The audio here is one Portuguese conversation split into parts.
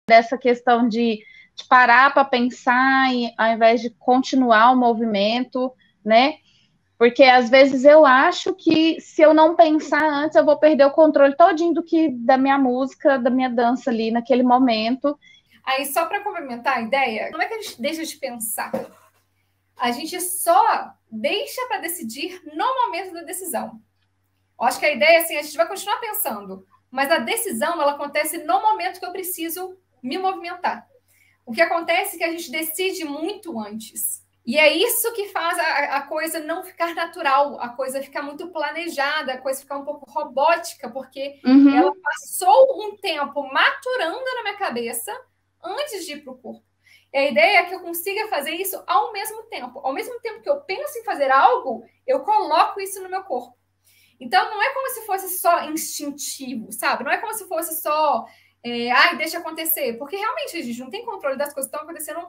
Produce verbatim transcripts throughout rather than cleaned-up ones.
dessa questão de, de parar para pensar e, ao invés de continuar o movimento, né? Porque às vezes eu acho que se eu não pensar antes, eu vou perder o controle todinho do que da minha música, da minha dança ali naquele momento. Aí, só para complementar a ideia, como é que a gente deixa de pensar? A gente só deixa para decidir no momento da decisão. Eu acho que a ideia é assim, a gente vai continuar pensando, mas a decisão ela acontece no momento que eu preciso me movimentar. O que acontece é que a gente decide muito antes. E é isso que faz a, a coisa não ficar natural, a coisa ficar muito planejada, a coisa ficar um pouco robótica, porque uhum. ela passou um tempo maturando na minha cabeça antes de ir para o corpo. E a ideia é que eu consiga fazer isso ao mesmo tempo. Ao mesmo tempo que eu penso em fazer algo, eu coloco isso no meu corpo. Então, não é como se fosse só instintivo, sabe? Não é como se fosse só, é, ai, deixa acontecer. Porque realmente a gente não tem controle das coisas que estão acontecendo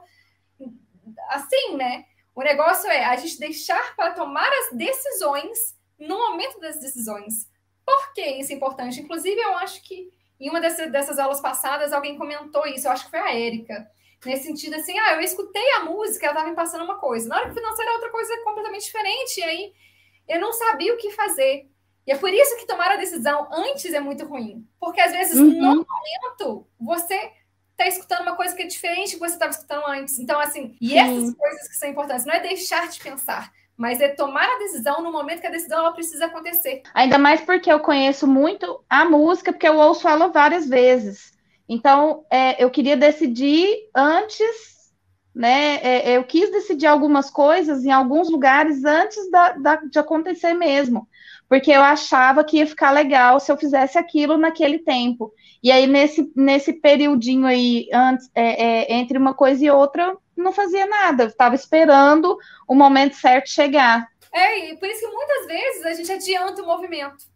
assim, né? O negócio é a gente deixar para tomar as decisões no momento das decisões. Por que isso é importante? Inclusive, eu acho que em uma dessas, dessas aulas passadas, alguém comentou isso, eu acho que foi a Érica. Nesse sentido, assim, ah, eu escutei a música, ela estava me passando uma coisa. Na hora que financeira era outra coisa completamente diferente. E aí, eu não sabia o que fazer. E é por isso que tomar a decisão antes é muito ruim. Porque, às vezes, uhum. no momento, você está escutando uma coisa que é diferente do que você estava escutando antes. Então, assim, e Sim. essas coisas que são importantes, não é deixar de pensar, mas é tomar a decisão no momento que a decisão ela precisa acontecer. Ainda mais porque eu conheço muito a música, porque eu ouço ela várias vezes. Então, é, eu queria decidir antes, né? É, eu quis decidir algumas coisas em alguns lugares antes da, da, de acontecer mesmo, porque eu achava que ia ficar legal se eu fizesse aquilo naquele tempo. E aí, nesse, nesse periodinho aí, antes, é, é, entre uma coisa e outra, não fazia nada. Eu estava esperando o momento certo chegar. É, e por isso que muitas vezes a gente adianta o movimento.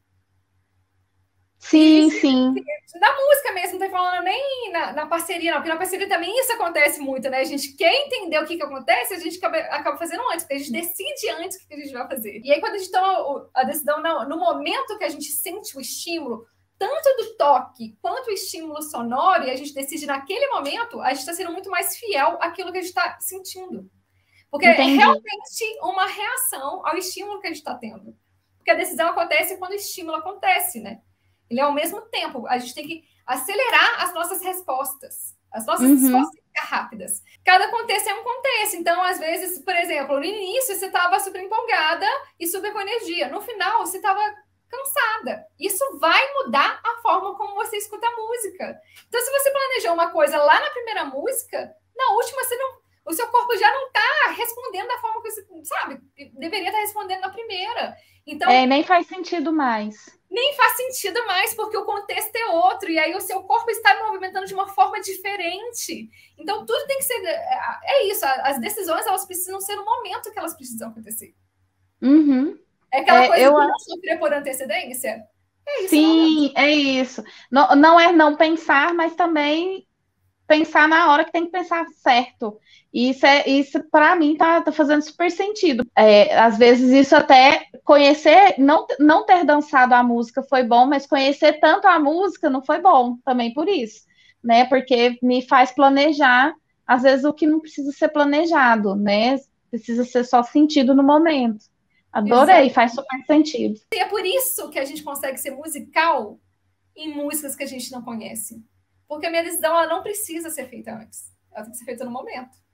Sim, e, sim. Na música mesmo, não tô falando nem na, na parceria, não, porque na parceria também isso acontece muito, né? A gente quer entender o que, que acontece, a gente acaba, acaba fazendo antes, porque a gente decide antes o que a gente vai fazer. E aí, quando a gente toma a decisão no, no momento que a gente sente o estímulo, tanto do toque quanto o estímulo sonoro, e a gente decide naquele momento, a gente está sendo muito mais fiel àquilo que a gente está sentindo. Porque Entendi. É realmente uma reação ao estímulo que a gente está tendo. Porque a decisão acontece quando o estímulo acontece, né? Ele é ao mesmo tempo. A gente tem que acelerar as nossas respostas. As nossas uhum. respostas têm que ficar rápidas. Cada acontece é um acontece. Então, às vezes, por exemplo, no início você estava super empolgada e super com energia. No final, você estava cansada. Isso vai mudar a forma como você escuta a música. Então, se você planejou uma coisa lá na primeira música, na última você não... o seu corpo já não está respondendo da forma que você, sabe, deveria estar respondendo na primeira. Então, é, nem faz sentido mais. Nem faz sentido mais, porque o contexto é outro, e aí o seu corpo está movimentando de uma forma diferente. Então, tudo tem que ser... É isso, as decisões, elas precisam ser no momento que elas precisam acontecer. Uhum. É aquela é, coisa eu... de não sofrer por antecedência? É isso. Sim, é isso. Não, não é não pensar, mas também pensar na hora que tem que pensar certo. Isso, é, isso para mim, tá, tá fazendo super sentido. É, às vezes, isso até conhecer, não, não ter dançado a música foi bom, mas conhecer tanto a música não foi bom também por isso, né? Porque me faz planejar, às vezes, o que não precisa ser planejado, né? Precisa ser só sentido no momento. Adorei, Exato. Faz super sentido. E é por isso que a gente consegue ser musical em músicas que a gente não conhece. Porque a minha decisão ela não precisa ser feita antes. Ela tem que ser feita no momento.